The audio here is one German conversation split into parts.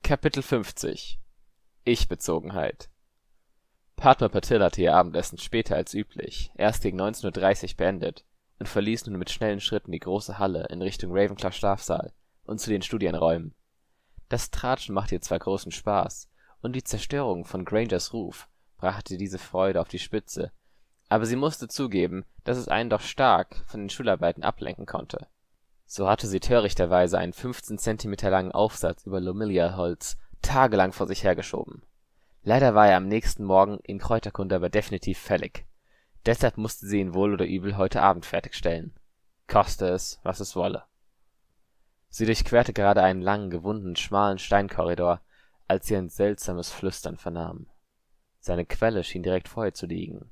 Kapitel 50 Ich-Bezogenheit. Padma Patil hatte ihr Abendessen später als üblich, erst gegen 19:30 beendet, und verließ nun mit schnellen Schritten die große Halle in Richtung Ravenclaws Schlafsaal und zu den Studienräumen. Das Tratschen machte ihr zwar großen Spaß, und die Zerstörung von Grangers Ruf brachte diese Freude auf die Spitze, aber sie musste zugeben, dass es einen doch stark von den Schularbeiten ablenken konnte. So hatte sie törichterweise einen 15 Zentimeter langen Aufsatz über Lomilia-Holz tagelang vor sich hergeschoben. Leider war er am nächsten Morgen in Kräuterkunde aber definitiv fällig. Deshalb musste sie ihn wohl oder übel heute Abend fertigstellen. Koste es, was es wolle. Sie durchquerte gerade einen langen, gewundenen, schmalen Steinkorridor, als sie ein seltsames Flüstern vernahm. Seine Quelle schien direkt vor ihr zu liegen.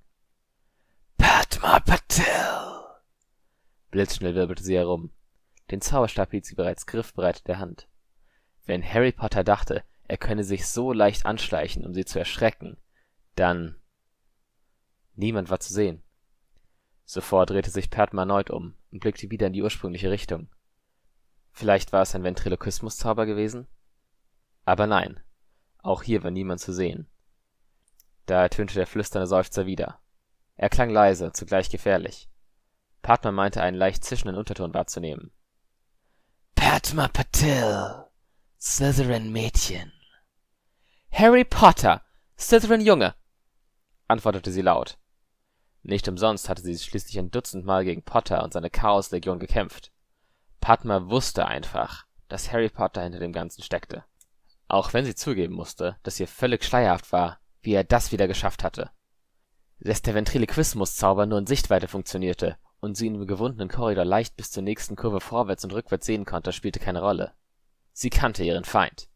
»Padma Patil!« Blitzschnell wirbelte sie herum. Den Zauberstab hielt sie bereits griffbereit in der Hand. Wenn Harry Potter dachte, er könne sich so leicht anschleichen, um sie zu erschrecken, dann... Niemand war zu sehen. Sofort drehte sich Padma erneut um und blickte wieder in die ursprüngliche Richtung. Vielleicht war es ein Ventriloquismus-Zauber gewesen? Aber nein, auch hier war niemand zu sehen. Da ertönte der flüsternde Seufzer wieder. Er klang leise, zugleich gefährlich. Padma meinte, einen leicht zischenden Unterton wahrzunehmen. »Padma Patil, Slytherin-Mädchen.« »Harry Potter, Slytherin-Junge«, antwortete sie laut. Nicht umsonst hatte sie schließlich ein Dutzend Mal gegen Potter und seine Chaoslegion gekämpft. Padma wusste einfach, dass Harry Potter hinter dem Ganzen steckte. Auch wenn sie zugeben musste, dass ihr völlig schleierhaft war, wie er das wieder geschafft hatte. Dass der Ventriloquismus-Zauber nur in Sichtweite funktionierte und sie ihn im gewundenen Korridor leicht bis zur nächsten Kurve vorwärts und rückwärts sehen konnte, spielte keine Rolle. Sie kannte ihren Feind.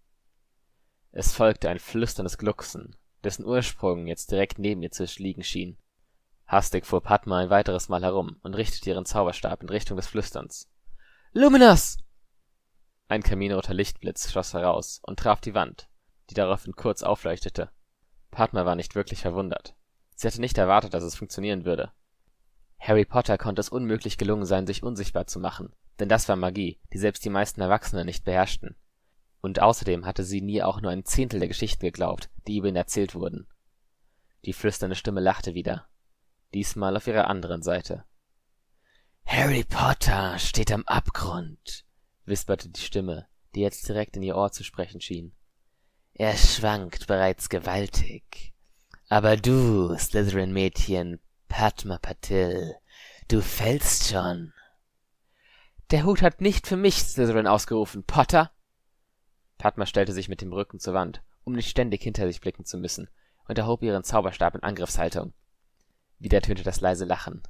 Es folgte ein flüsterndes Glucksen, dessen Ursprung jetzt direkt neben ihr zu liegen schien. Hastig fuhr Padma ein weiteres Mal herum und richtete ihren Zauberstab in Richtung des Flüsterns. »Luminous!« Ein karminroter Lichtblitz schoss heraus und traf die Wand, die daraufhin kurz aufleuchtete. Padma war nicht wirklich verwundert. Sie hatte nicht erwartet, dass es funktionieren würde. Harry Potter konnte es unmöglich gelungen sein, sich unsichtbar zu machen, denn das war Magie, die selbst die meisten Erwachsenen nicht beherrschten. Und außerdem hatte sie nie auch nur ein Zehntel der Geschichten geglaubt, die über ihn erzählt wurden. Die flüsternde Stimme lachte wieder, diesmal auf ihrer anderen Seite. »Harry Potter steht am Abgrund«, wisperte die Stimme, die jetzt direkt in ihr Ohr zu sprechen schien. »Er schwankt bereits gewaltig. Aber du, Slytherin-Mädchen, Padma Patil, du fällst schon.« »Der Hut hat nicht für mich Slytherin ausgerufen, Potter!« Padma stellte sich mit dem Rücken zur Wand, um nicht ständig hinter sich blicken zu müssen, und erhob ihren Zauberstab in Angriffshaltung. Wieder tönte das leise Lachen.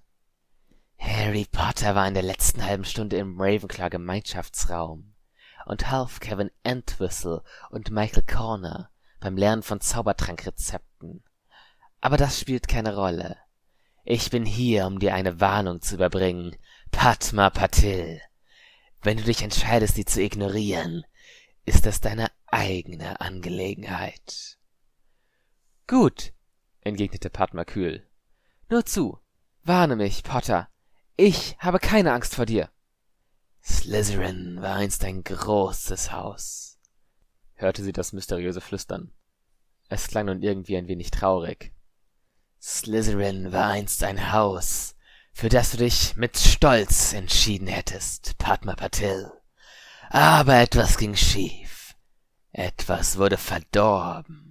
»Harry Potter war in der letzten halben Stunde im Ravenclaw-Gemeinschaftsraum und half Kevin Entwistle und Michael Corner beim Lernen von Zaubertrankrezepten. Aber das spielt keine Rolle. Ich bin hier, um dir eine Warnung zu überbringen, Padma Patil. Wenn du dich entscheidest, sie zu ignorieren, ist das deine eigene Angelegenheit.« »Gut«, entgegnete Padma kühl. »Nur zu, warne mich, Potter. Ich habe keine Angst vor dir.« »Slytherin war einst ein großes Haus«, hörte sie das mysteriöse Flüstern. Es klang nun irgendwie ein wenig traurig. »Slytherin war einst ein Haus, für das du dich mit Stolz entschieden hättest, Padma Patil. Aber etwas ging schief. Etwas wurde verdorben.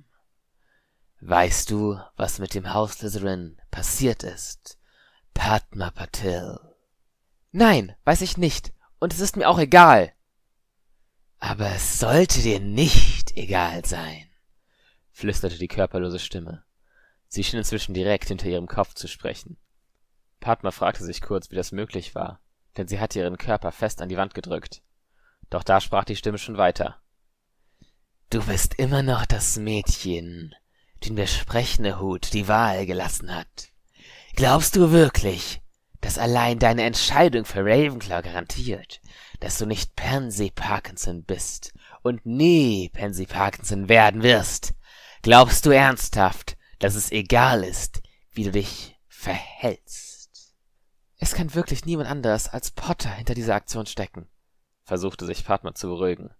Weißt du, was mit dem Haus Slytherin passiert ist, Padma Patil?« »Nein, weiß ich nicht, und es ist mir auch egal.« »Aber es sollte dir nicht egal sein«, flüsterte die körperlose Stimme. Sie schien inzwischen direkt hinter ihrem Kopf zu sprechen. Padma fragte sich kurz, wie das möglich war, denn sie hatte ihren Körper fest an die Wand gedrückt. Doch da sprach die Stimme schon weiter. »Du bist immer noch das Mädchen, dem der sprechende Hut die Wahl gelassen hat. Glaubst du wirklich, dass allein deine Entscheidung für Ravenclaw garantiert, dass du nicht Pansy Parkinson bist und nie Pansy Parkinson werden wirst? Glaubst du ernsthaft, dass es egal ist, wie du dich verhältst?« »Es kann wirklich niemand anderes als Potter hinter dieser Aktion stecken«, versuchte sich Padma zu beruhigen.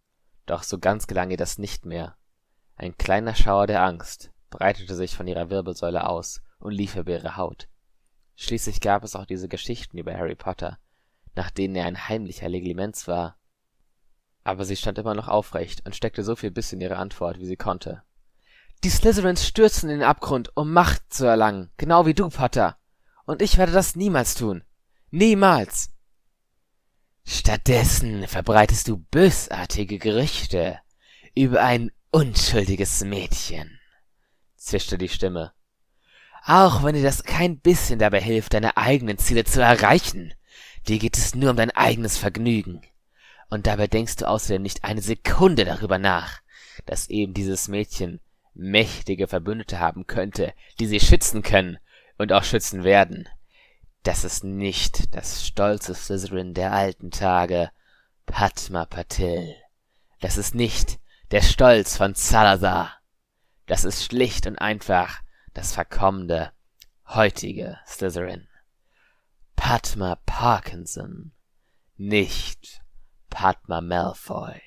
Doch so ganz gelang ihr das nicht mehr. Ein kleiner Schauer der Angst breitete sich von ihrer Wirbelsäule aus und lief über ihre Haut. Schließlich gab es auch diese Geschichten über Harry Potter, nach denen er ein heimlicher Legilimens war. Aber sie stand immer noch aufrecht und steckte so viel Biss in ihre Antwort, wie sie konnte. »Die Slytherins stürzen in den Abgrund, um Macht zu erlangen, genau wie du, Potter. Und ich werde das niemals tun. Niemals!« »Stattdessen verbreitest du bösartige Gerüchte über ein unschuldiges Mädchen«, zischte die Stimme. »Auch wenn dir das kein bisschen dabei hilft, deine eigenen Ziele zu erreichen. Dir geht es nur um dein eigenes Vergnügen. Und dabei denkst du außerdem nicht eine Sekunde darüber nach, dass eben dieses Mädchen mächtige Verbündete haben könnte, die sie schützen können und auch schützen werden. Das ist nicht das stolze Slytherin der alten Tage, Padma Patil. Das ist nicht der Stolz von Salazar. Das ist schlicht und einfach das verkommene, heutige Slytherin. Padma Parkinson, nicht Padma Malfoy.«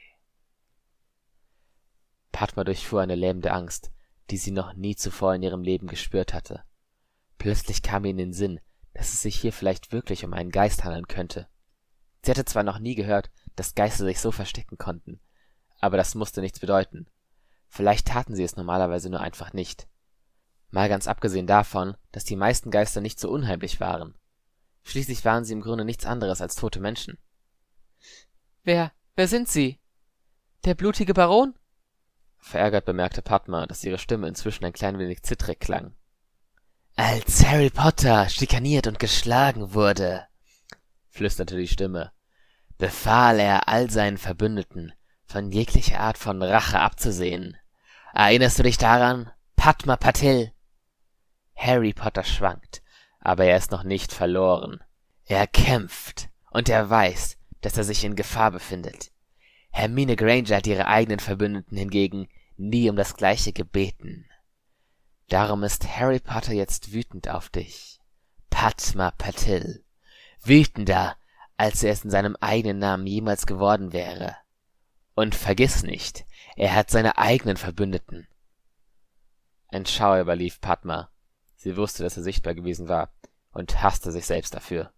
Padma durchfuhr eine lähmende Angst, die sie noch nie zuvor in ihrem Leben gespürt hatte. Plötzlich kam ihr in den Sinn, dass es sich hier vielleicht wirklich um einen Geist handeln könnte. Sie hatte zwar noch nie gehört, dass Geister sich so verstecken konnten, aber das musste nichts bedeuten. Vielleicht taten sie es normalerweise nur einfach nicht. Mal ganz abgesehen davon, dass die meisten Geister nicht so unheimlich waren. Schließlich waren sie im Grunde nichts anderes als tote Menschen. »Wer sind Sie? Der blutige Baron?« Verärgert bemerkte Padma, dass ihre Stimme inzwischen ein klein wenig zittrig klang. »Als Harry Potter schikaniert und geschlagen wurde«, flüsterte die Stimme, »befahl er all seinen Verbündeten, von jeglicher Art von Rache abzusehen. Erinnerst du dich daran, Padma Patil?« Harry Potter schwankt, aber er ist noch nicht verloren. Er kämpft, und er weiß, dass er sich in Gefahr befindet. Hermine Granger hat ihre eigenen Verbündeten hingegen nie um das Gleiche gebeten. Darum ist Harry Potter jetzt wütend auf dich, Padma Patil. Wütender, als er es in seinem eigenen Namen jemals geworden wäre. Und vergiss nicht, er hat seine eigenen Verbündeten. Ein Schauer überlief Padma. Sie wusste, dass er sichtbar gewesen war, und hasste sich selbst dafür.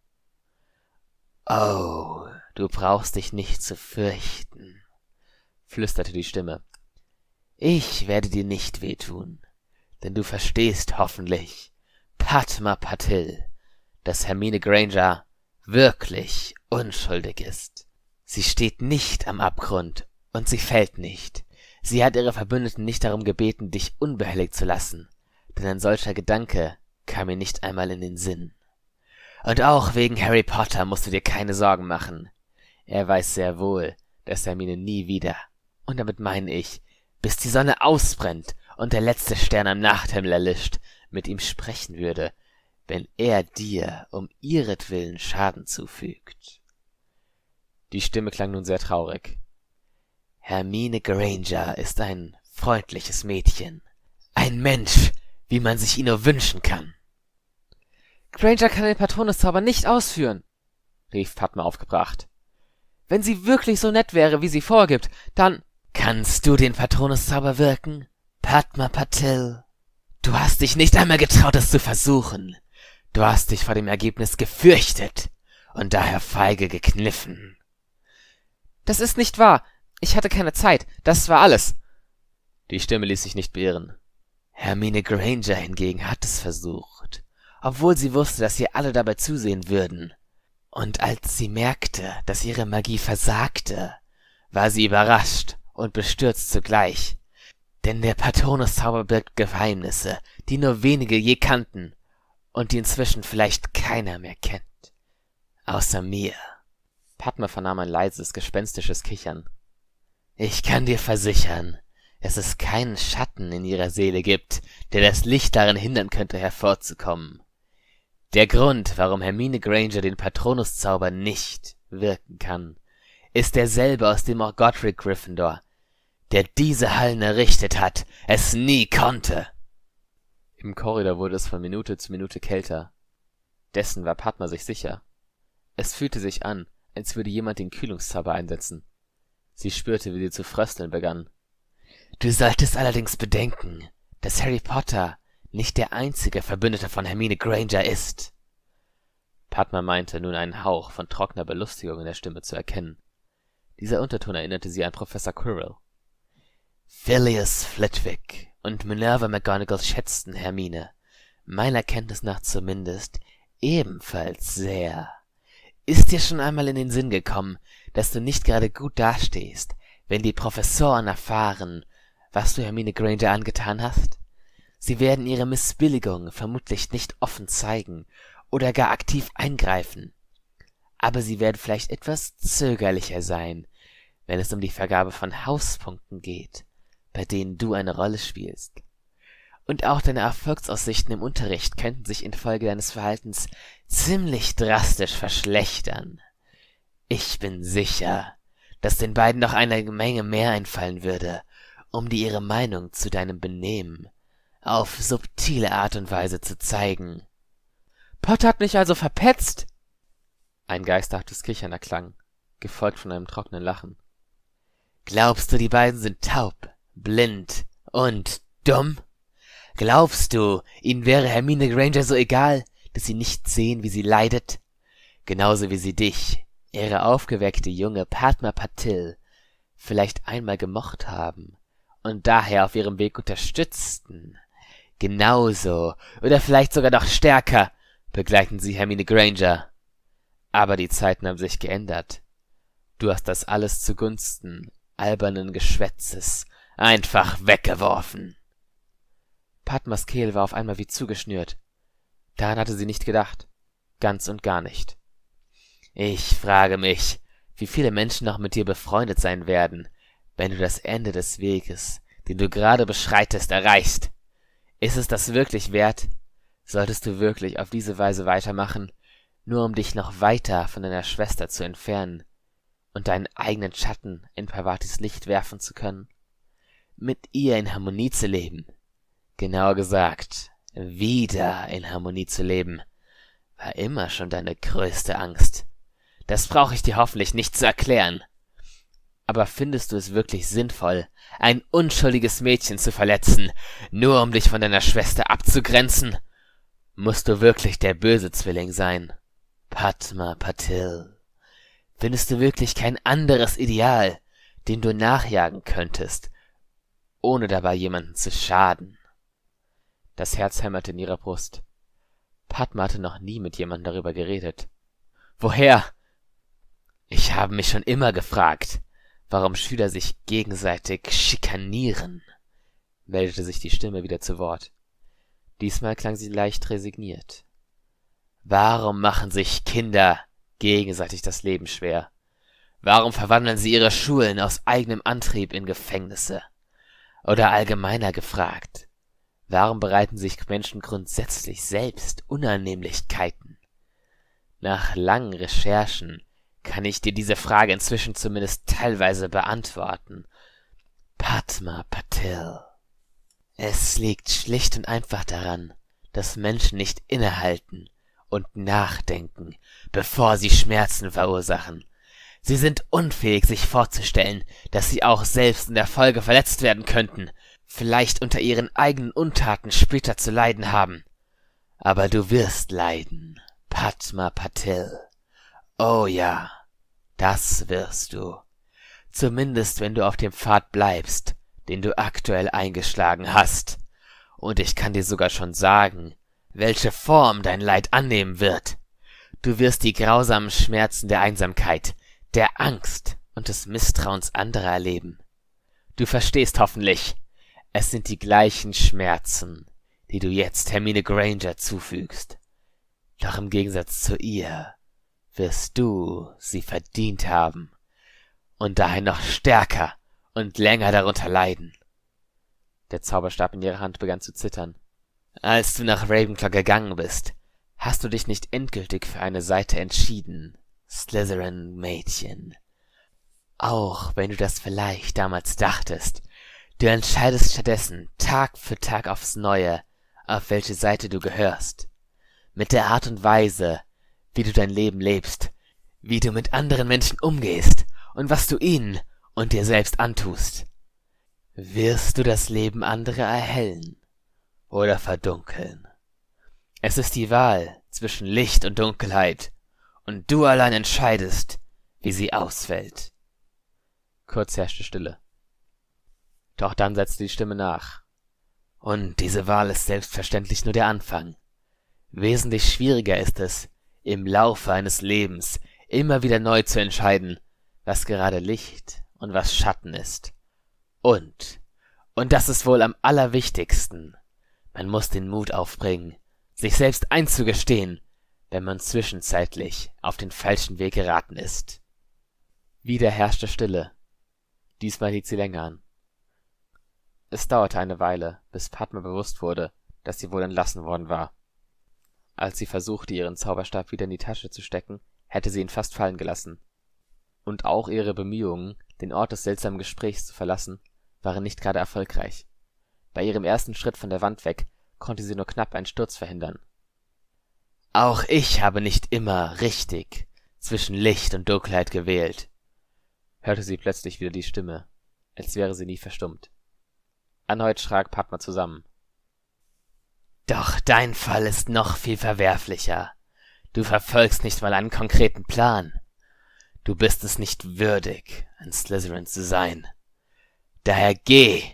»Oh, du brauchst dich nicht zu fürchten«, flüsterte die Stimme. »Ich werde dir nicht wehtun, denn du verstehst hoffentlich, Padma Patil, dass Hermine Granger wirklich unschuldig ist. Sie steht nicht am Abgrund und sie fällt nicht. Sie hat ihre Verbündeten nicht darum gebeten, dich unbehelligt zu lassen, denn ein solcher Gedanke kam mir nicht einmal in den Sinn. Und auch wegen Harry Potter musst du dir keine Sorgen machen. Er weiß sehr wohl, dass Hermine nie wieder, und damit meine ich, bis die Sonne ausbrennt und der letzte Stern am Nachthimmel erlischt, mit ihm sprechen würde, wenn er dir um ihretwillen Schaden zufügt.« Die Stimme klang nun sehr traurig. »Hermine Granger ist ein freundliches Mädchen, ein Mensch, wie man sich ihn nur wünschen kann.« »Granger kann den Patronuszauber nicht ausführen«, rief Padma aufgebracht. »Wenn sie wirklich so nett wäre, wie sie vorgibt, dann...« »Kannst du den Patronuszauber wirken, Padma Patil? Du hast dich nicht einmal getraut, es zu versuchen. Du hast dich vor dem Ergebnis gefürchtet und daher feige gekniffen.« »Das ist nicht wahr. Ich hatte keine Zeit. Das war alles.« Die Stimme ließ sich nicht beirren. »Hermine Granger hingegen hat es versucht, obwohl sie wusste, dass ihr alle dabei zusehen würden. Und als sie merkte, dass ihre Magie versagte, war sie überrascht und bestürzt zugleich. Denn der Patronuszauber birgt Geheimnisse, die nur wenige je kannten und die inzwischen vielleicht keiner mehr kennt. Außer mir.« Padma vernahm ein leises, gespenstisches Kichern. »Ich kann dir versichern, dass es keinen Schatten in ihrer Seele gibt, der das Licht darin hindern könnte, hervorzukommen. Der Grund, warum Hermine Granger den Patronuszauber nicht wirken kann, ist derselbe, aus dem auch Godric Gryffindor, der diese Hallen errichtet hat, es nie konnte.« Im Korridor wurde es von Minute zu Minute kälter. Dessen war Padma sich sicher. Es fühlte sich an, als würde jemand den Kühlungszauber einsetzen. Sie spürte, wie sie zu frösteln begann. »Du solltest allerdings bedenken, dass Harry Potter nicht der einzige Verbündete von Hermine Granger ist.« Padma meinte, nun einen Hauch von trockener Belustigung in der Stimme zu erkennen. Dieser Unterton erinnerte sie an Professor Quirrell. »Phileas Flitwick und Minerva McGonagall schätzten Hermine, meiner Kenntnis nach zumindest, ebenfalls sehr. Ist dir schon einmal in den Sinn gekommen, dass du nicht gerade gut dastehst, wenn die Professoren erfahren, was du Hermine Granger angetan hast? Sie werden ihre Missbilligung vermutlich nicht offen zeigen oder gar aktiv eingreifen. Aber sie werden vielleicht etwas zögerlicher sein, wenn es um die Vergabe von Hauspunkten geht, bei denen du eine Rolle spielst. Und auch deine Erfolgsaussichten im Unterricht könnten sich infolge deines Verhaltens ziemlich drastisch verschlechtern. Ich bin sicher, dass den beiden noch eine Menge mehr einfallen würde, um dir ihre Meinung zu deinem Benehmen auf subtile Art und Weise zu zeigen.« »Potter hat mich also verpetzt?« Ein geisterhaftes Kichern erklang, gefolgt von einem trockenen Lachen. »Glaubst du, die beiden sind taub, blind und dumm? Glaubst du, ihnen wäre Hermine Granger so egal, dass sie nicht sehen, wie sie leidet? Genauso wie sie dich, ihre aufgeweckte junge Padma Patil, vielleicht einmal gemocht haben und daher auf ihrem Weg unterstützten. Genauso, oder vielleicht sogar noch stärker, begleiten sie Hermine Granger. Aber die Zeiten haben sich geändert. Du hast das alles zugunsten albernen Geschwätzes einfach weggeworfen.« Padmas Kehl war auf einmal wie zugeschnürt. Daran hatte sie nicht gedacht. Ganz und gar nicht. »Ich frage mich, wie viele Menschen noch mit dir befreundet sein werden, wenn du das Ende des Weges, den du gerade beschreitest, erreichst. Ist es das wirklich wert? Solltest du wirklich auf diese Weise weitermachen, nur um dich noch weiter von deiner Schwester zu entfernen und deinen eigenen Schatten in Parvatis Licht werfen zu können? Mit ihr in Harmonie zu leben, genauer gesagt, wieder in Harmonie zu leben, war immer schon deine größte Angst. Das brauche ich dir hoffentlich nicht zu erklären. Aber findest du es wirklich sinnvoll, ein unschuldiges Mädchen zu verletzen, nur um dich von deiner Schwester abzugrenzen? Musst du wirklich der böse Zwilling sein? Padma Patil, findest du wirklich kein anderes Ideal, dem du nachjagen könntest, ohne dabei jemanden zu schaden?« Das Herz hämmerte in ihrer Brust. Padma hatte noch nie mit jemandem darüber geredet. »Woher?« »Ich habe mich schon immer gefragt, warum Schüler sich gegenseitig schikanieren«, meldete sich die Stimme wieder zu Wort. Diesmal klang sie leicht resigniert. »Warum machen sich Kinder gegenseitig das Leben schwer? Warum verwandeln sie ihre Schulen aus eigenem Antrieb in Gefängnisse? Oder allgemeiner gefragt, warum bereiten sich Menschen grundsätzlich selbst Unannehmlichkeiten? Nach langen Recherchen kann ich dir diese Frage inzwischen zumindest teilweise beantworten. Padma Patil. Es liegt schlicht und einfach daran, dass Menschen nicht innehalten und nachdenken, bevor sie Schmerzen verursachen. Sie sind unfähig, sich vorzustellen, dass sie auch selbst in der Folge verletzt werden könnten, vielleicht unter ihren eigenen Untaten später zu leiden haben. Aber du wirst leiden, Padma Patil. Oh ja, das wirst du. Zumindest wenn du auf dem Pfad bleibst, den du aktuell eingeschlagen hast. Und ich kann dir sogar schon sagen, welche Form dein Leid annehmen wird. Du wirst die grausamen Schmerzen der Einsamkeit, der Angst und des Misstrauens anderer erleben. Du verstehst hoffentlich, es sind die gleichen Schmerzen, die du jetzt Hermine Granger zufügst. Doch im Gegensatz zu ihr wirst du sie verdient haben und daher noch stärker und länger darunter leiden.« Der Zauberstab in ihrer Hand begann zu zittern. »Als du nach Ravenclaw gegangen bist, hast du dich nicht endgültig für eine Seite entschieden, Slytherin-Mädchen. Auch wenn du das vielleicht damals dachtest, du entscheidest stattdessen Tag für Tag aufs Neue, auf welche Seite du gehörst. Mit der Art und Weise, wie du dein Leben lebst, wie du mit anderen Menschen umgehst und was du ihnen und dir selbst antust, wirst du das Leben anderer erhellen oder verdunkeln. Es ist die Wahl zwischen Licht und Dunkelheit, und du allein entscheidest, wie sie ausfällt. Kurz herrschte Stille. Doch dann setzte die Stimme nach. Und diese Wahl ist selbstverständlich nur der Anfang. Wesentlich schwieriger ist es, im Laufe eines Lebens immer wieder neu zu entscheiden, was gerade Licht und was Schatten ist. Und das ist wohl am allerwichtigsten, man muss den Mut aufbringen, sich selbst einzugestehen, wenn man zwischenzeitlich auf den falschen Weg geraten ist. Wieder herrschte Stille. Diesmal hielt sie länger an. Es dauerte eine Weile, bis Padma bewusst wurde, dass sie wohl entlassen worden war. Als sie versuchte, ihren Zauberstab wieder in die Tasche zu stecken, hätte sie ihn fast fallen gelassen. Und auch ihre Bemühungen, den Ort des seltsamen Gesprächs zu verlassen, waren nicht gerade erfolgreich. Bei ihrem ersten Schritt von der Wand weg konnte sie nur knapp einen Sturz verhindern. »Auch ich habe nicht immer richtig zwischen Licht und Dunkelheit gewählt«, hörte sie plötzlich wieder die Stimme, als wäre sie nie verstummt. Erneut schrak Padma zusammen. »Doch dein Fall ist noch viel verwerflicher. Du verfolgst nicht mal einen konkreten Plan. Du bist es nicht würdig, ein Slytherin zu sein. Daher geh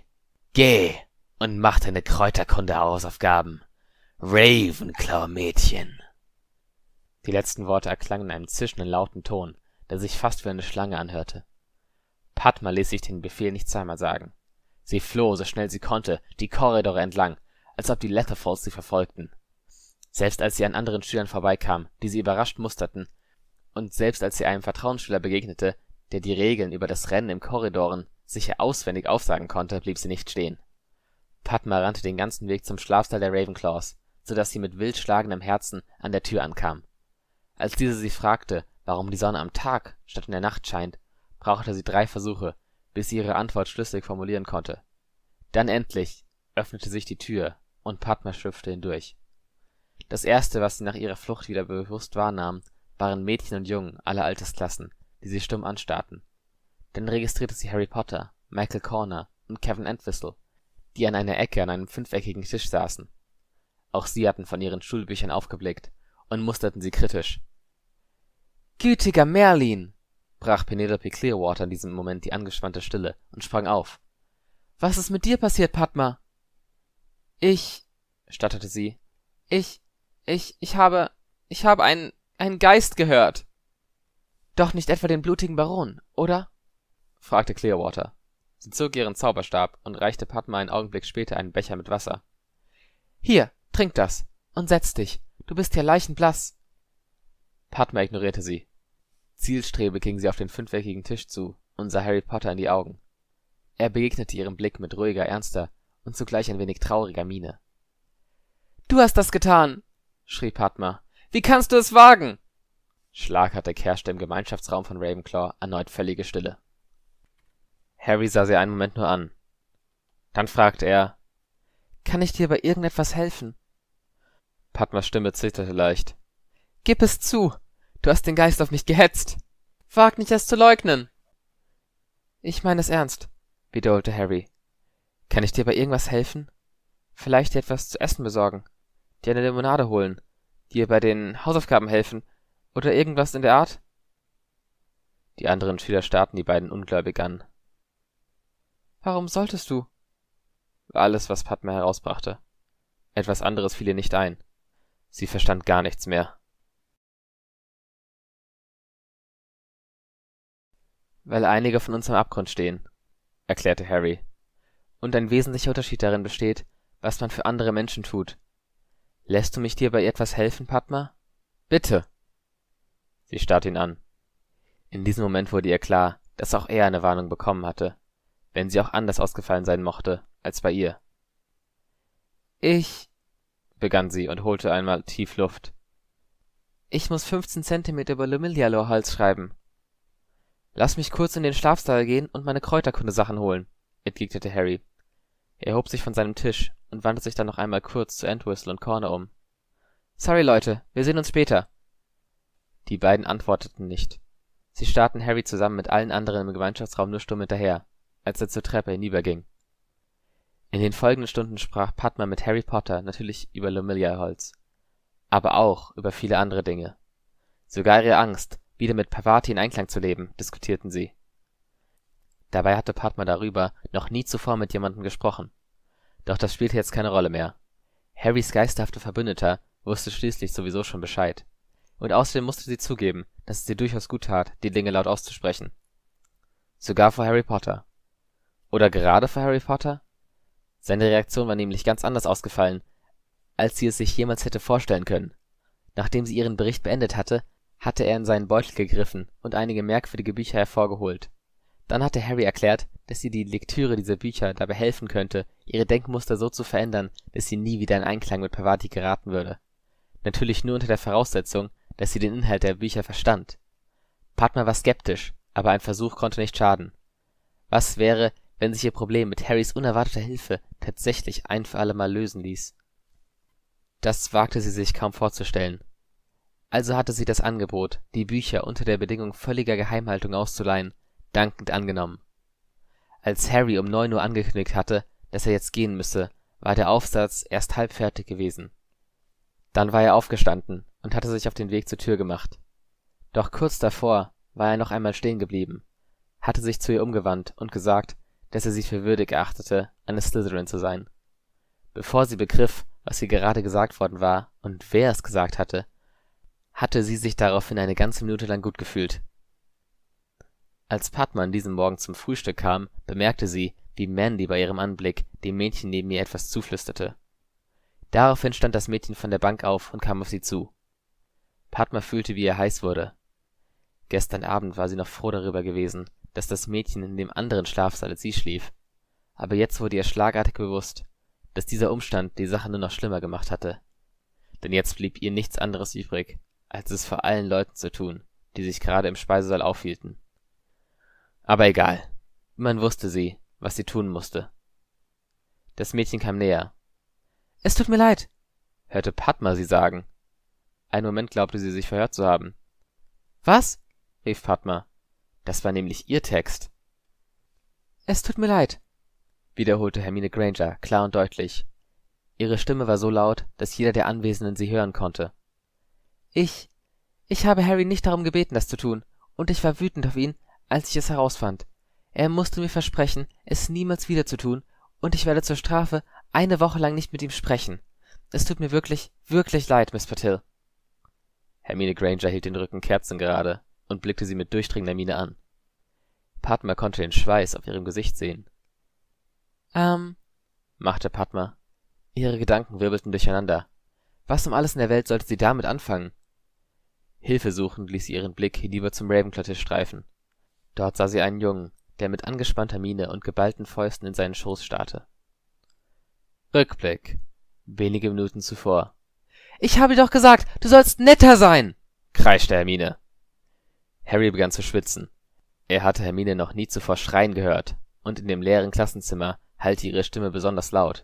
und mach deine Kräuterkunde-Hausaufgaben. Ravenclaw-Mädchen.« Die letzten Worte erklangen in einem zischenden, lauten Ton, der sich fast wie eine Schlange anhörte. Padma ließ sich den Befehl nicht zweimal sagen. Sie floh, so schnell sie konnte, die Korridore entlang, als ob die Letterfalls sie verfolgten. Selbst als sie an anderen Schülern vorbeikam, die sie überrascht musterten, und selbst als sie einem Vertrauensschüler begegnete, der die Regeln über das Rennen im Korridoren sicher auswendig aufsagen konnte, blieb sie nicht stehen. Padma rannte den ganzen Weg zum Schlafsaal der Ravenclaws, so dass sie mit wild schlagendem Herzen an der Tür ankam. Als diese sie fragte, warum die Sonne am Tag statt in der Nacht scheint, brauchte sie 3 Versuche, bis sie ihre Antwort schlüssig formulieren konnte. Dann endlich öffnete sich die Tür und Padma schlüpfte hindurch. Das erste, was sie nach ihrer Flucht wieder bewusst wahrnahm, waren Mädchen und Jungen aller Altersklassen, die sie stumm anstarrten. Dann registrierte sie Harry Potter, Michael Corner und Kevin Entwistle, die an einer Ecke an einem 5-eckigen Tisch saßen. Auch sie hatten von ihren Schulbüchern aufgeblickt und musterten sie kritisch. »Gütiger Merlin«, brach Penelope Clearwater in diesem Moment die angespannte Stille und sprang auf. »Was ist mit dir passiert, Padma?« »Ich«, stotterte sie, »ich habe einen Geist gehört.« »Doch nicht etwa den blutigen Baron, oder?« fragte Clearwater. Sie zog ihren Zauberstab und reichte Padma einen Augenblick später einen Becher mit Wasser. »Hier, trink das und setz dich. Du bist ja leichenblass.« Padma ignorierte sie. Zielstrebig ging sie auf den 5-eckigen Tisch zu und sah Harry Potter in die Augen. Er begegnete ihrem Blick mit ruhiger, ernster und zugleich ein wenig trauriger Miene. »Du hast das getan«, schrie Padma. »Wie kannst du es wagen?« Schlagartig herrschte im Gemeinschaftsraum von Ravenclaw erneut völlige Stille. Harry sah sie einen Moment nur an. Dann fragte er, »Kann ich dir bei irgendetwas helfen?« Padmas Stimme zitterte leicht. »Gib es zu! Du hast den Geist auf mich gehetzt! Wag nicht, es zu leugnen!« »Ich meine es ernst«, wiederholte Harry. »Kann ich dir bei irgendwas helfen? Vielleicht dir etwas zu essen besorgen, dir eine Limonade holen, dir bei den Hausaufgaben helfen oder irgendwas in der Art?« Die anderen Schüler starrten die beiden ungläubig an. »Warum solltest du?« war alles, was Padma herausbrachte. Etwas anderes fiel ihr nicht ein. Sie verstand gar nichts mehr. »Weil einige von uns am Abgrund stehen«, erklärte Harry. »Und ein wesentlicher Unterschied darin besteht, was man für andere Menschen tut. Lässt du mich dir bei etwas helfen, Padma? Bitte!« Sie starrte ihn an. In diesem Moment wurde ihr klar, dass auch er eine Warnung bekommen hatte, wenn sie auch anders ausgefallen sein mochte als bei ihr. »Ich«, begann sie und holte einmal tief Luft. »Ich muss 15 Zentimeter über Lumillialor-Holz schreiben.« »Lass mich kurz in den Schlafsaal gehen und meine Kräuterkunde-Sachen holen«, entgegnete Harry. Er erhob sich von seinem Tisch und wandte sich dann noch einmal kurz zu Entwistle und Corner um. »Sorry, Leute, wir sehen uns später.« Die beiden antworteten nicht. Sie starrten Harry zusammen mit allen anderen im Gemeinschaftsraum nur stumm hinterher, als er zur Treppe hinüberging. In den folgenden Stunden sprach Padma mit Harry Potter natürlich über Lomilia-Holz, aber auch über viele andere Dinge. Sogar ihre Angst, wieder mit Parvati in Einklang zu leben, diskutierten sie. Dabei hatte Padma darüber noch nie zuvor mit jemandem gesprochen. Doch das spielte jetzt keine Rolle mehr. Harrys geisterhafter Verbündeter wusste schließlich sowieso schon Bescheid. Und außerdem musste sie zugeben, dass es ihr durchaus gut tat, die Dinge laut auszusprechen. Sogar vor Harry Potter. Oder gerade vor Harry Potter? Seine Reaktion war nämlich ganz anders ausgefallen, als sie es sich jemals hätte vorstellen können. Nachdem sie ihren Bericht beendet hatte, hatte er in seinen Beutel gegriffen und einige merkwürdige Bücher hervorgeholt. Dann hatte Harry erklärt, dass ihr die Lektüre dieser Bücher dabei helfen könnte, ihre Denkmuster so zu verändern, dass sie nie wieder in Einklang mit Parvati geraten würde. Natürlich nur unter der Voraussetzung, dass sie den Inhalt der Bücher verstand. Padma war skeptisch, aber ein Versuch konnte nicht schaden. Was wäre, wenn sich ihr Problem mit Harrys unerwarteter Hilfe tatsächlich ein für allemal lösen ließ? Das wagte sie sich kaum vorzustellen. Also hatte sie das Angebot, die Bücher unter der Bedingung völliger Geheimhaltung auszuleihen, dankend angenommen. Als Harry um 9 Uhr angekündigt hatte, dass er jetzt gehen müsse, war der Aufsatz erst halb fertig gewesen. Dann war er aufgestanden und hatte sich auf den Weg zur Tür gemacht. Doch kurz davor war er noch einmal stehen geblieben, hatte sich zu ihr umgewandt und gesagt, dass er sie für würdig erachtete, eine Slytherin zu sein. Bevor sie begriff, was ihr gerade gesagt worden war und wer es gesagt hatte, hatte sie sich daraufhin eine ganze Minute lang gut gefühlt. Als Padma an diesem Morgen zum Frühstück kam, bemerkte sie, wie Mandy bei ihrem Anblick dem Mädchen neben ihr etwas zuflüsterte. Daraufhin stand das Mädchen von der Bank auf und kam auf sie zu. Padma fühlte, wie ihr heiß wurde. Gestern Abend war sie noch froh darüber gewesen, dass das Mädchen in dem anderen Schlafsaal als sie schlief. Aber jetzt wurde ihr schlagartig bewusst, dass dieser Umstand die Sache nur noch schlimmer gemacht hatte. Denn jetzt blieb ihr nichts anderes übrig, als es vor allen Leuten zu tun, die sich gerade im Speisesaal aufhielten. Aber egal. Immerhin wusste sie, was sie tun musste. Das Mädchen kam näher. »Es tut mir leid«, hörte Padma sie sagen. Einen Moment glaubte sie, sich verhört zu haben. »Was?« rief Padma. Das war nämlich ihr Text. »Es tut mir leid«, wiederholte Hermine Granger klar und deutlich. Ihre Stimme war so laut, dass jeder der Anwesenden sie hören konnte. Ich habe Harry nicht darum gebeten, das zu tun, und ich war wütend auf ihn, als ich es herausfand. Er musste mir versprechen, es niemals wieder zu tun, und ich werde zur Strafe 1 Woche lang nicht mit ihm sprechen. Es tut mir wirklich, wirklich leid, Miss Patil.« Hermine Granger hielt den Rücken kerzengerade und blickte sie mit durchdringender Miene an. Padma konnte den Schweiß auf ihrem Gesicht sehen. Machte Padma. Ihre Gedanken wirbelten durcheinander. Was um alles in der Welt sollte sie damit anfangen? Hilfesuchend ließ sie ihren Blick hinüber zum Ravenclaw-Tisch streifen. Dort sah sie einen Jungen, der mit angespannter Miene und geballten Fäusten in seinen Schoß starrte. Rückblick. Wenige Minuten zuvor. »Ich habe dir doch gesagt, du sollst netter sein«, kreischte Hermine. Harry begann zu schwitzen. Er hatte Hermine noch nie zuvor schreien gehört, und in dem leeren Klassenzimmer hallte ihre Stimme besonders laut.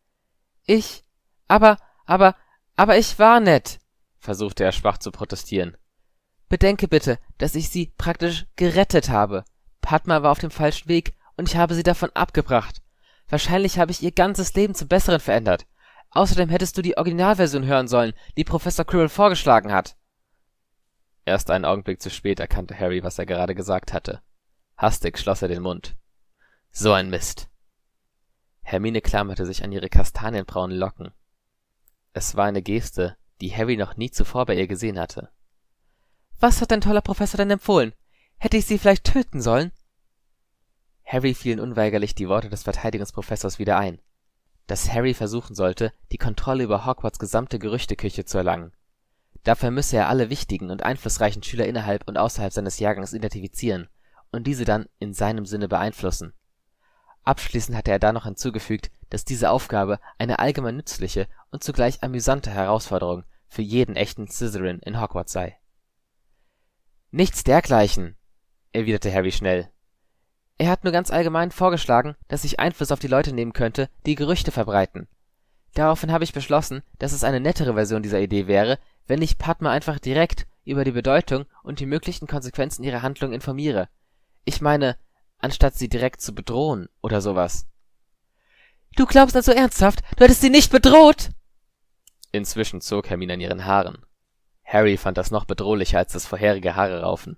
Aber ich war nett«, versuchte er schwach zu protestieren. »Bedenke bitte, dass ich sie praktisch gerettet habe. Padma war auf dem falschen Weg, und ich habe sie davon abgebracht. Wahrscheinlich habe ich ihr ganzes Leben zum Besseren verändert. Außerdem hättest du die Originalversion hören sollen, die Professor Quirrell vorgeschlagen hat.« Erst einen Augenblick zu spät erkannte Harry, was er gerade gesagt hatte. Hastig schloss er den Mund. So ein Mist. Hermine klammerte sich an ihre kastanienbraunen Locken. Es war eine Geste, die Harry noch nie zuvor bei ihr gesehen hatte. »Was hat dein toller Professor denn empfohlen? Hätte ich sie vielleicht töten sollen?« Harry fielen unweigerlich die Worte des Verteidigungsprofessors wieder ein, dass Harry versuchen sollte, die Kontrolle über Hogwarts gesamte Gerüchteküche zu erlangen. Dafür müsse er alle wichtigen und einflussreichen Schüler innerhalb und außerhalb seines Jahrgangs identifizieren und diese dann in seinem Sinne beeinflussen. Abschließend hatte er da noch hinzugefügt, dass diese Aufgabe eine allgemein nützliche und zugleich amüsante Herausforderung für jeden echten Slytherin in Hogwarts sei. »Nichts dergleichen«, erwiderte Harry schnell. »Er hat nur ganz allgemein vorgeschlagen, dass ich Einfluss auf die Leute nehmen könnte, die Gerüchte verbreiten. Daraufhin habe ich beschlossen, dass es eine nettere Version dieser Idee wäre, wenn ich Padma einfach direkt über die Bedeutung und die möglichen Konsequenzen ihrer Handlung informiere. Ich meine, anstatt sie direkt zu bedrohen oder sowas. »Du glaubst also ernsthaft, du hättest sie nicht bedroht?« Inzwischen zog Hermine an ihren Haaren. Harry fand das noch bedrohlicher als das vorherige Haareraufen.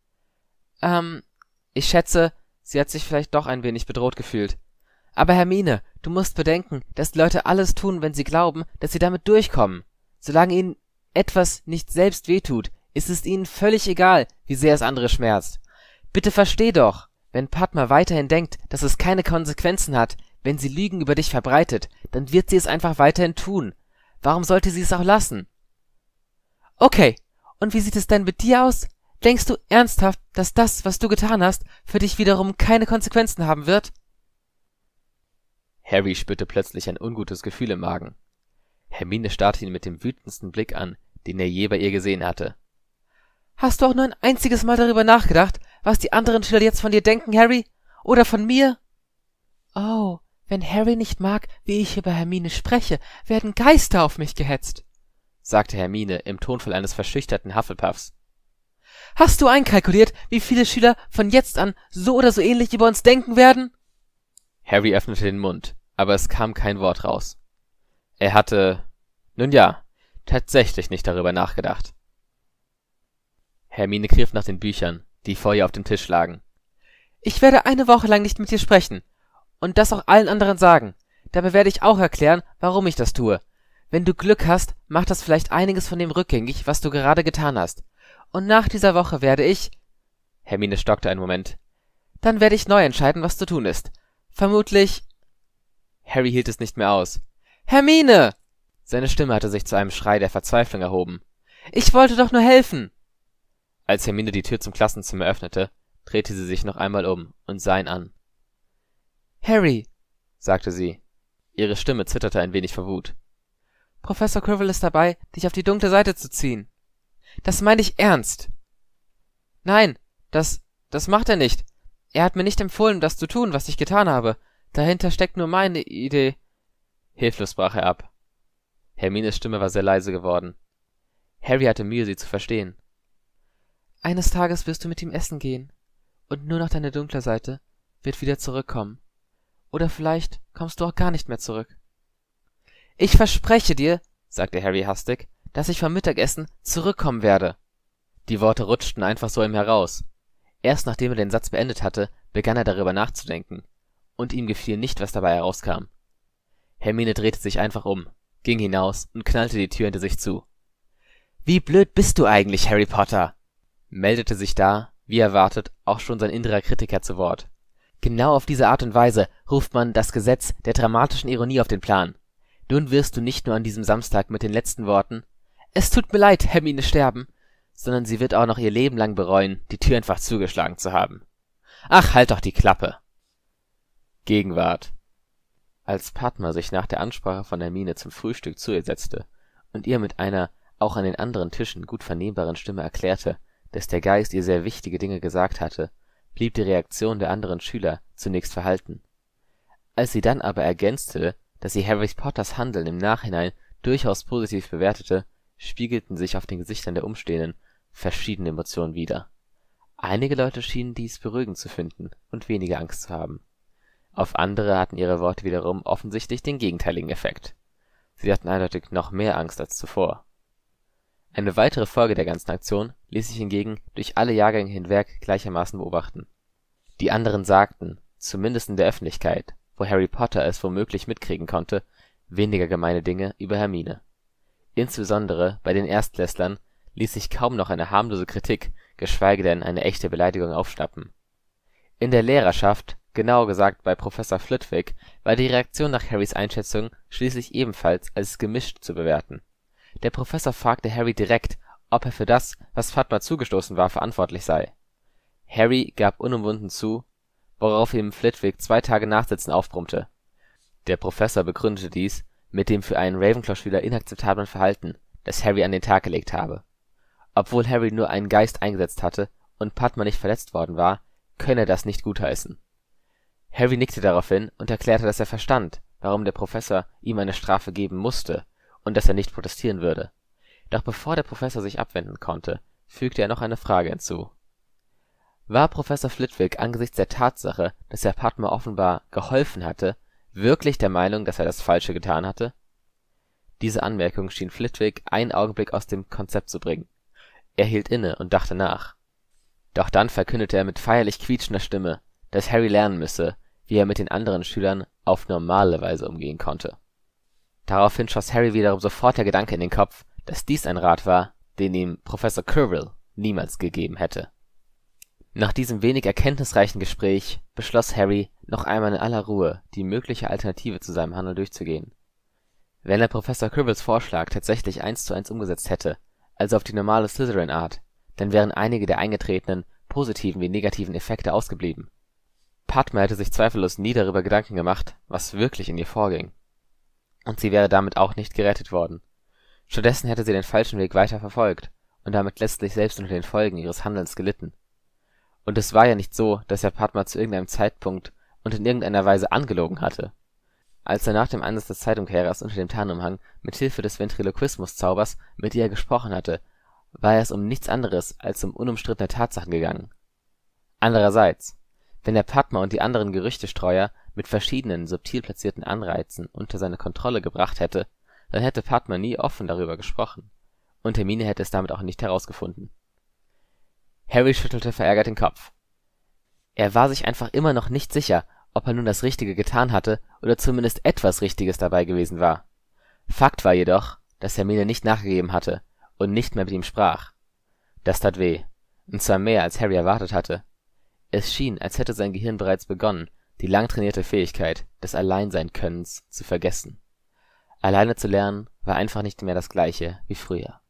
Ich schätze, sie hat sich vielleicht doch ein wenig bedroht gefühlt. Aber Hermine, du musst bedenken, dass die Leute alles tun, wenn sie glauben, dass sie damit durchkommen. Solange ihnen etwas nicht selbst wehtut, ist es ihnen völlig egal, wie sehr es andere schmerzt. Bitte versteh doch, wenn Padma weiterhin denkt, dass es keine Konsequenzen hat, wenn sie Lügen über dich verbreitet, dann wird sie es einfach weiterhin tun. Warum sollte sie es auch lassen? Okay, und wie sieht es denn mit dir aus? Denkst du ernsthaft, dass das, was du getan hast, für dich wiederum keine Konsequenzen haben wird? Harry spürte plötzlich ein ungutes Gefühl im Magen. Hermine starrte ihn mit dem wütendsten Blick an, den er je bei ihr gesehen hatte. »Hast du auch nur ein einziges Mal darüber nachgedacht, was die anderen Schüler jetzt von dir denken, Harry? Oder von mir?« »Oh, wenn Harry nicht mag, wie ich über Hermine spreche, werden Geister auf mich gehetzt«, sagte Hermine im Tonfall eines verschüchterten Hufflepuffs. »Hast du einkalkuliert, wie viele Schüler von jetzt an so oder so ähnlich über uns denken werden?« Harry öffnete den Mund, aber es kam kein Wort raus. Er hatte, nun ja, tatsächlich nicht darüber nachgedacht. Hermine griff nach den Büchern, die vor ihr auf dem Tisch lagen. »Ich werde eine Woche lang nicht mit dir sprechen und das auch allen anderen sagen. Dabei werde ich auch erklären, warum ich das tue. Wenn du Glück hast, macht das vielleicht einiges von dem rückgängig, was du gerade getan hast. Und nach dieser Woche werde ich…« Hermine stockte einen Moment. »Dann werde ich neu entscheiden, was zu tun ist. Vermutlich…« Harry hielt es nicht mehr aus. »Hermine!« Seine Stimme hatte sich zu einem Schrei der Verzweiflung erhoben. »Ich wollte doch nur helfen!« Als Hermine die Tür zum Klassenzimmer öffnete, drehte sie sich noch einmal um und sah ihn an. »Harry«, sagte sie. Ihre Stimme zitterte ein wenig vor Wut. »Professor Quirrell ist dabei, dich auf die dunkle Seite zu ziehen. Das meine ich ernst.« »Nein, das macht er nicht. Er hat mir nicht empfohlen, das zu tun, was ich getan habe. Dahinter steckt nur meine Idee.« Hilflos brach er ab. Hermines Stimme war sehr leise geworden. Harry hatte Mühe, sie zu verstehen. »Eines Tages wirst du mit ihm essen gehen. Und nur noch deine dunkle Seite wird wieder zurückkommen. Oder vielleicht kommst du auch gar nicht mehr zurück.« »Ich verspreche dir«, sagte Harry hastig, »dass ich vom Mittagessen zurückkommen werde.« Die Worte rutschten einfach so ihm heraus. Erst nachdem er den Satz beendet hatte, begann er darüber nachzudenken. Und ihm gefiel nicht, was dabei herauskam. Hermine drehte sich einfach um, ging hinaus und knallte die Tür hinter sich zu. »Wie blöd bist du eigentlich, Harry Potter?«, meldete sich da, wie erwartet, auch schon sein innerer Kritiker zu Wort. »Genau auf diese Art und Weise ruft man das Gesetz der dramatischen Ironie auf den Plan. Nun wirst du nicht nur an diesem Samstag mit den letzten Worten »Es tut mir leid, Hermine«, sterben, sondern sie wird auch noch ihr Leben lang bereuen, die Tür einfach zugeschlagen zu haben. Ach, halt doch die Klappe!« Gegenwart. Als Padma sich nach der Ansprache von Hermine zum Frühstück zu ihr setzte und ihr mit einer auch an den anderen Tischen gut vernehmbaren Stimme erklärte, dass der Geist ihr sehr wichtige Dinge gesagt hatte, blieb die Reaktion der anderen Schüler zunächst verhalten. Als sie dann aber ergänzte, dass sie Harry Potters Handeln im Nachhinein durchaus positiv bewertete, spiegelten sich auf den Gesichtern der Umstehenden verschiedene Emotionen wider. Einige Leute schienen dies beruhigend zu finden und weniger Angst zu haben. Auf andere hatten ihre Worte wiederum offensichtlich den gegenteiligen Effekt. Sie hatten eindeutig noch mehr Angst als zuvor. Eine weitere Folge der ganzen Aktion ließ sich hingegen durch alle Jahrgänge hinweg gleichermaßen beobachten. Die anderen sagten, zumindest in der Öffentlichkeit, wo Harry Potter es womöglich mitkriegen konnte, weniger gemeine Dinge über Hermine. Insbesondere bei den Erstklässlern ließ sich kaum noch eine harmlose Kritik, geschweige denn eine echte Beleidigung aufschnappen. In der Lehrerschaft, genauer gesagt bei Professor Flitwick, war die Reaktion nach Harrys Einschätzung schließlich ebenfalls als gemischt zu bewerten. Der Professor fragte Harry direkt, ob er für das, was Padma zugestoßen war, verantwortlich sei. Harry gab unumwunden zu, worauf ihm Flitwick 2 Tage Nachsitzen aufbrummte. Der Professor begründete dies mit dem für einen Ravenclaw-Schüler inakzeptablen Verhalten, das Harry an den Tag gelegt habe. Obwohl Harry nur einen Geist eingesetzt hatte und Padma nicht verletzt worden war, könne er das nicht gutheißen. Harry nickte daraufhin und erklärte, dass er verstand, warum der Professor ihm eine Strafe geben musste und dass er nicht protestieren würde. Doch bevor der Professor sich abwenden konnte, fügte er noch eine Frage hinzu. War Professor Flitwick angesichts der Tatsache, dass er Padma offenbar geholfen hatte, wirklich der Meinung, dass er das Falsche getan hatte? Diese Anmerkung schien Flitwick einen Augenblick aus dem Konzept zu bringen. Er hielt inne und dachte nach. Doch dann verkündete er mit feierlich quietschender Stimme, dass Harry lernen müsse, wie er mit den anderen Schülern auf normale Weise umgehen konnte. Daraufhin schoss Harry wiederum sofort der Gedanke in den Kopf, dass dies ein Rat war, den ihm Professor Quirrell niemals gegeben hätte. Nach diesem wenig erkenntnisreichen Gespräch beschloss Harry, noch einmal in aller Ruhe die mögliche Alternative zu seinem Handeln durchzugehen. Wenn er Professor Quirrells Vorschlag tatsächlich 1:1 umgesetzt hätte, also auf die normale Slytherin-Art, dann wären einige der eingetretenen, positiven wie negativen Effekte ausgeblieben. Padma hätte sich zweifellos nie darüber Gedanken gemacht, was wirklich in ihr vorging. Und sie wäre damit auch nicht gerettet worden. Stattdessen hätte sie den falschen Weg weiter verfolgt und damit letztlich selbst unter den Folgen ihres Handelns gelitten. Und es war ja nicht so, dass er Padma zu irgendeinem Zeitpunkt und in irgendeiner Weise angelogen hatte. Als er nach dem Einsatz des Zeitumkehrers unter dem Tarnumhang mit Hilfe des Ventriloquismus-Zaubers mit ihr gesprochen hatte, war es um nichts anderes als um unumstrittene Tatsachen gegangen. Andererseits, wenn er Padma und die anderen Gerüchtestreuer mit verschiedenen subtil platzierten Anreizen unter seine Kontrolle gebracht hätte, dann hätte Padma nie offen darüber gesprochen, und Hermine hätte es damit auch nicht herausgefunden. Harry schüttelte verärgert den Kopf. Er war sich einfach immer noch nicht sicher, ob er nun das Richtige getan hatte oder zumindest etwas Richtiges dabei gewesen war. Fakt war jedoch, dass Hermine nicht nachgegeben hatte und nicht mehr mit ihm sprach. Das tat weh, und zwar mehr, als Harry erwartet hatte. Es schien, als hätte sein Gehirn bereits begonnen, die lang trainierte Fähigkeit des Alleinseinkönnens zu vergessen. Alleine zu lernen war einfach nicht mehr das Gleiche wie früher.